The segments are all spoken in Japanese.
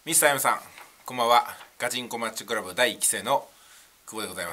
ミスター M さん、こんばんは。ガチンコマッチョクラブ第1期生の久保でございます。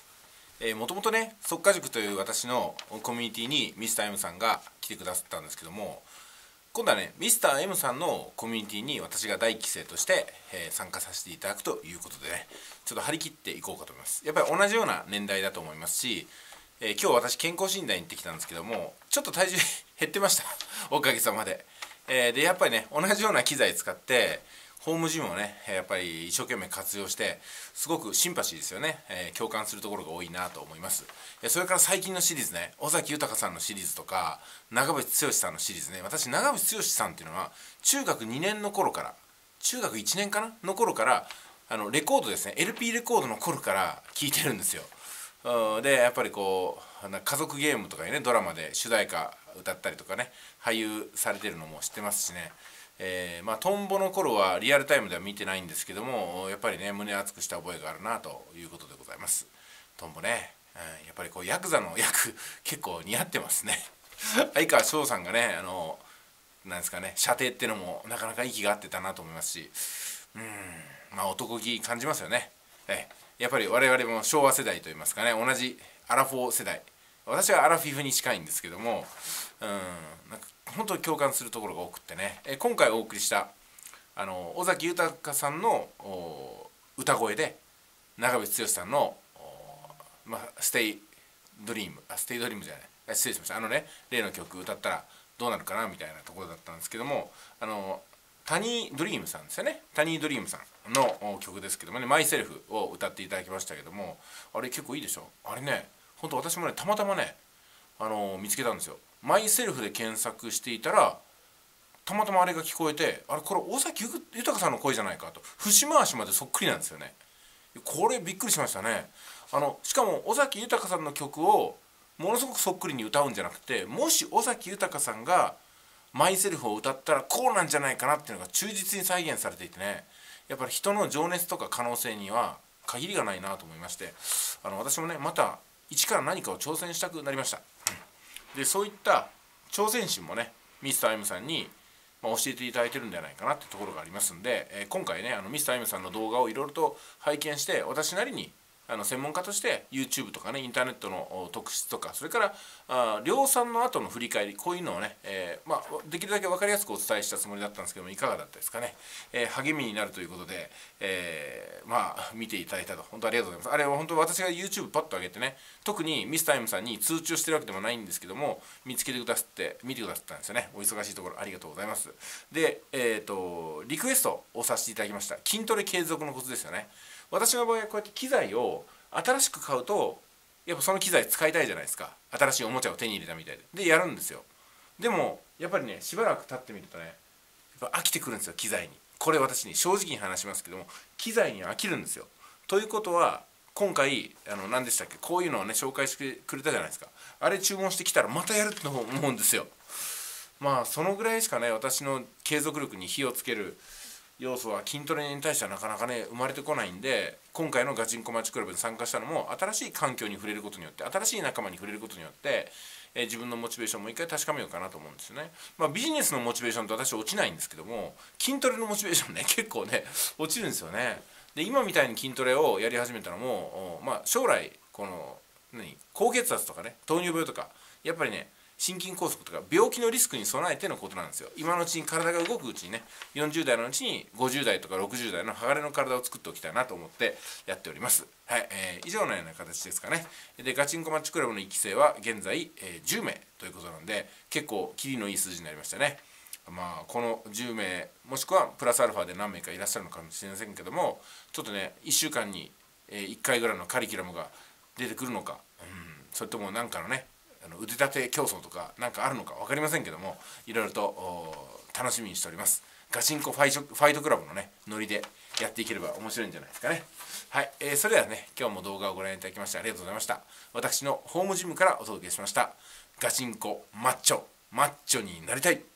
もともとね、速稼塾という私のコミュニティにミスター M さんが来てくださったんですけども、今度はね、ミスター M さんのコミュニティに私が第1期生として、参加させていただくということでね、ちょっと張り切っていこうかと思います。やっぱり同じような年代だと思いますし、今日私健康診断に行ってきたんですけども、ちょっと体重減ってましたおかげさまで。でやっぱりね、同じような機材使ってホームジムをねやっぱり一生懸命活用して、すごくシンパシーですよね、共感するところが多いなと思います。それから最近のシリーズね、尾崎豊さんのシリーズとか長渕剛さんのシリーズね、私長渕剛さんっていうのは中学2年の頃から、中学1年かなの頃から、レコードですね、 LP レコードの頃から聴いてるんですよ。でやっぱりこう家族ゲームとかにね、ドラマで主題歌歌ったりとかね、俳優されてるのも知ってますしね、トンボの頃はリアルタイムでは見てないんですけども、やっぱりね胸熱くした覚えがあるなということでございます。トンボね、やっぱりこうヤクザの役結構似合ってますね相川翔さんがね、なんですかね、射程っていうのもなかなか息が合ってたなと思いますし、男気感じますよね。やっぱり我々も昭和世代といいますかね、同じアラフォー世代、私はアラフィフに近いんですけども、なんか本当に共感するところが多くってね、今回お送りした尾崎豊さんの歌声で長渕剛さんのステイドリーム、ステイドリームじゃない、失礼しました、例の曲歌ったらどうなるかなみたいなところだったんですけども、タニードリームさんですよね、タニードリームさんの曲ですけどもね、マイセルフを歌っていただきましたけども、あれ結構いいでしょ。あれね、本当私もねたまたまね、見つけたんですよ。マイセルフで検索していたらたまたまあれが聞こえて、あれこれ尾崎豊さんの声じゃないかと、節回しまでそっくりなんですよね。これびっくりしましたね。しかも尾崎豊さんの曲をものすごくそっくりに歌うんじゃなくて、もし尾崎豊さんがマイセルフを歌ったらこうなんじゃないかなっていうのが忠実に再現されていてね、やっぱり人の情熱とか可能性には限りがないなと思いまして、私もねまた一から何かを挑戦したくなりました。でそういった挑戦心もねミスター M さんに教えていただいてるんじゃないかなってところがありますんで、今回ねミスター M さんの動画をいろいろと拝見して、私なりに専門家として YouTube とかねインターネットの特質とか、それから量産の後の振り返り、こういうのをね、できるだけ分かりやすくお伝えしたつもりだったんですけども、いかがだったですかね。励みになるということで、見ていただいたと、本当ありがとうございます。あれは本当私が YouTube パッと上げてね、特にミスター M さんに通知をしてるわけでもないんですけども、見つけてくださって見てくださったんですよね。お忙しいところありがとうございます。で、リクエストをさせていただきました。筋トレ継続のコツですよね。私の場合はこうやって機材を新しく買うと、やっぱその機材使いたいじゃないですか。新しいおもちゃを手に入れたみたいでやるんですよ。でもやっぱりねしばらく経ってみるとね、やっぱ飽きてくるんですよ、機材に。これ私に正直に話しますけども、機材に飽きるんですよ。ということは今回何でしたっけ、こういうのをね紹介してくれたじゃないですか。あれ注文してきたらまたやると思うんですよ。そのぐらいしかね私の継続力に火をつける要素は筋トレに対してはなかなかね生まれてこないんで、今回のガチンコマッチクラブに参加したのも新しい環境に触れることによって、新しい仲間に触れることによって、自分のモチベーションをもう一回確かめようかなと思うんですよね。ビジネスのモチベーションって私は落ちないんですけども、筋トレのモチベーションね結構ね落ちるんですよね。で今みたいに筋トレをやり始めたのも、将来この高血圧とかね糖尿病とか、やっぱりね心筋梗塞とか病気のリスクに備えてのことなんですよ。今のうちに体が動くうちにね、40代のうちに50代とか60代の鋼の体を作っておきたいなと思ってやっております。はい、以上のような形ですかね。でガチンコマッチクラブの1期生は現在、10名ということなんで、結構キリのいい数字になりましたね。この10名もしくはプラスアルファで何名かいらっしゃるのかもしれませんけども、ちょっとね1週間に1回ぐらいのカリキュラムが出てくるのか、それともなんかのね腕立て競争とかなんかあるのか分かりませんけども、いろいろと楽しみにしております。ガチンコファイトクラブのねノリでやっていければ面白いんじゃないですかね。はい、それではね今日も動画をご覧いただきましてありがとうございました。私のホームジムからお届けしました。ガチンコマッチョになりたい。